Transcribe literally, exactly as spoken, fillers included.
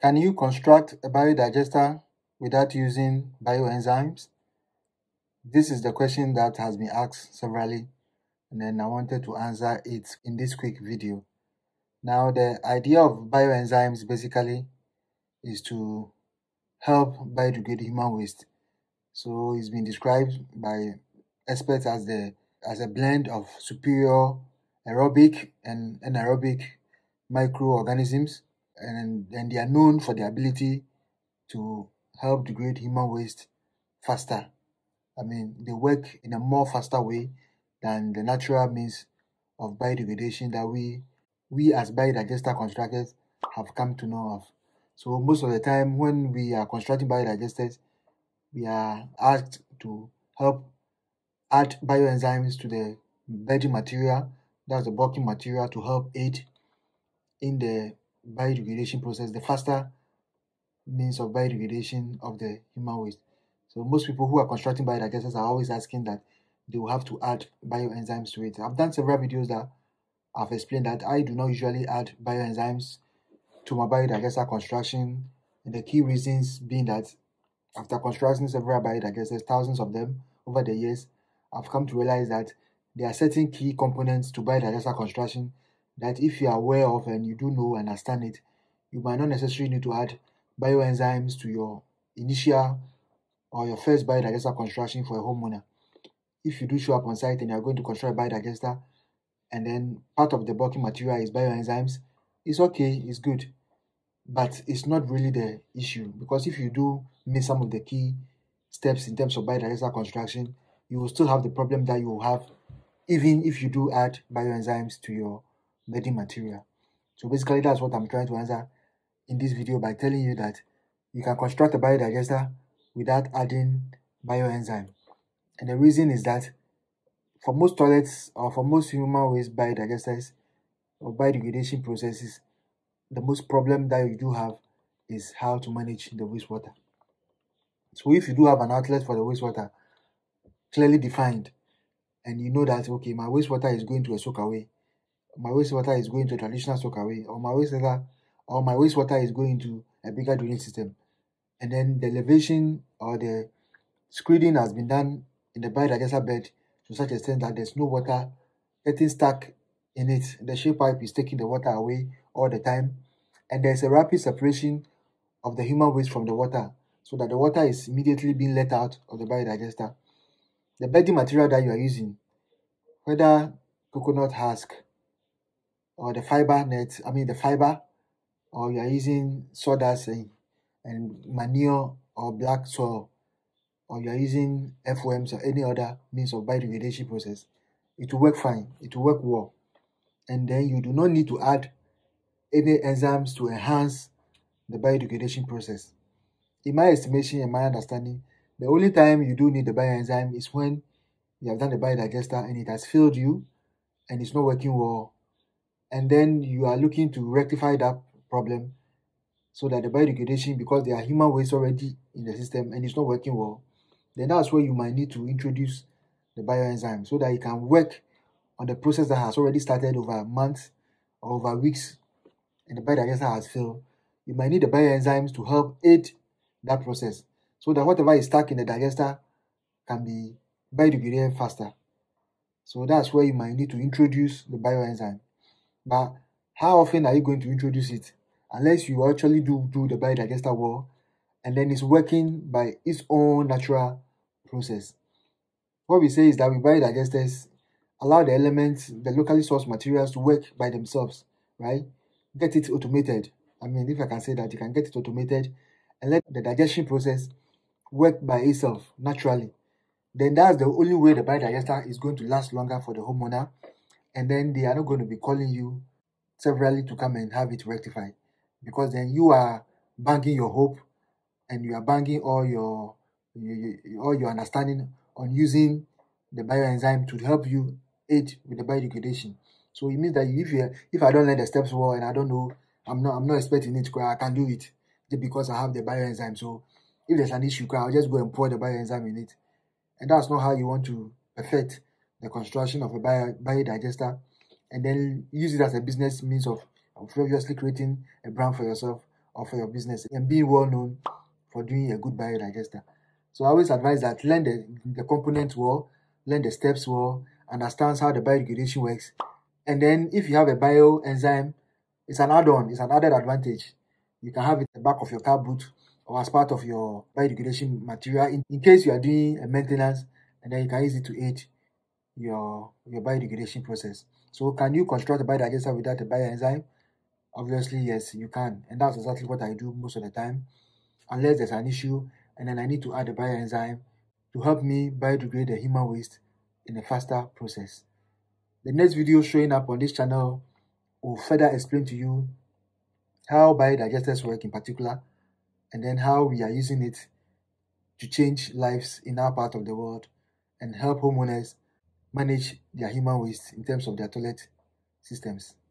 Can you construct a biodigester without using bioenzymes? This is the question that has been asked severally, and then I wanted to answer it in this quick video. Now, the idea of bioenzymes basically is to help biodegrade human waste. So it's been described by experts as the as a blend of superior aerobic and anaerobic microorganisms, and, and they are known for their ability to help degrade human waste faster. I mean, they work in a more faster way than the natural means of biodegradation that we we as biodigester constructors have come to know of. So most of the time when we are constructing biodigesters, we are asked to help add bioenzymes to the bedding material, that's the bulking material, to help aid in the biodegradation process, the faster means of biodegradation of the human waste. So most people who are constructing biodigesters are always asking that they will have to add bioenzymes to it. I've done several videos that I've explained that I do not usually add bioenzymes to my biodigester construction, and the key reasons being that after constructing several biodigesters, thousands of them over the years, I've come to realize that there are certain key components to biodigester construction that if you are aware of and you do know and understand it, you might not necessarily need to add bioenzymes to your initial or your first biodigester construction for a homeowner. If you do show up on site and you are going to construct a biodigester, and then part of the bulking material is bioenzymes, it's okay, it's good, but it's not really the issue, because if you do miss some of the key steps in terms of biodigester construction, you will still have the problem that you will have even if you do add bioenzymes to your bedding material. So basically that's what I'm trying to answer in this video by telling you that you can construct a biodigester without adding bioenzyme. And the reason is that for most toilets or for most human waste biodigesters or biodegradation processes, the most problem that you do have is how to manage the wastewater. So if you do have an outlet for the wastewater clearly defined, and you know that, okay, my wastewater is going to a soakaway, my wastewater is going to a traditional soakaway, or my wastewater or my wastewater is going to a bigger drainage system, and then the elevation or the screening has been done in the biodigester bed to such extent that there's no water getting stuck in it. The shape pipe is taking the water away all the time, and there's a rapid separation of the human waste from the water so that the water is immediately being let out of the biodigester. The bedding material that you are using, whether coconut husk or the fiber net, I mean the fiber, or you are using sawdust and, and manure or black soil, or you are using F O Ms or any other means of biodegradation process, it will work fine, it will work well. And then you do not need to add any enzymes to enhance the biodegradation process. In my estimation and my understanding, the only time you do need the bioenzyme is when you have done the biodigester and it has failed you and it's not working well, and then you are looking to rectify that problem so that the biodegradation, because there are human waste already in the system and it's not working well, then that's where you might need to introduce the bioenzyme so that it can work on the process that has already started over months or over weeks and the biodigester has failed. You might need the bioenzymes to help aid that process so that whatever is stuck in the digester can be biodegraded faster. So that's where you might need to introduce the bioenzyme. But how often are you going to introduce it? Unless you actually do do the biodigester well and then it's working by its own natural process. What we say is that with biodigesters, allow the elements, the locally sourced materials to work by themselves, right? Get it automated. I mean, if I can say that, you can get it automated and let the digestion process work by itself naturally. Then that's the only way the biodigester is going to last longer for the homeowner, and then they are not going to be calling you severally to come and have it rectified, because then you are banking your hope and you are banking all your, your, your all your understanding on using the bioenzyme to help you aid with the biodegradation. So it means that if you if I don't learn the steps well and I don't know, I'm not I'm not expecting it, I can do it just because I have the bioenzyme. So if there's an issue, I'll just go and pour the bioenzyme in it. And that's not how you want to perfect the construction of a bio, biodigester and then use it as a business means of, of obviously creating a brand for yourself or for your business, and being well known for doing a good biodigester. So I always advise that learn the, the components well, learn the steps well, understand how the biodegradation works. And then if you have a bioenzyme, it's an add-on, it's an added advantage. You can have it at the back of your car boot or as part of your biodegradation material in, in case you are doing a maintenance, and then you can use it to aid your, your biodegradation process. So can you construct a biodigester without a bioenzyme? Obviously, yes, you can. And that's exactly what I do most of the time. Unless there's an issue and then I need to add a bioenzyme to help me biodegrade the human waste in a faster process. The next video showing up on this channel will further explain to you how biodigesters work in particular, and then how we are using it to change lives in our part of the world and help homeowners manage their human waste in terms of their toilet systems.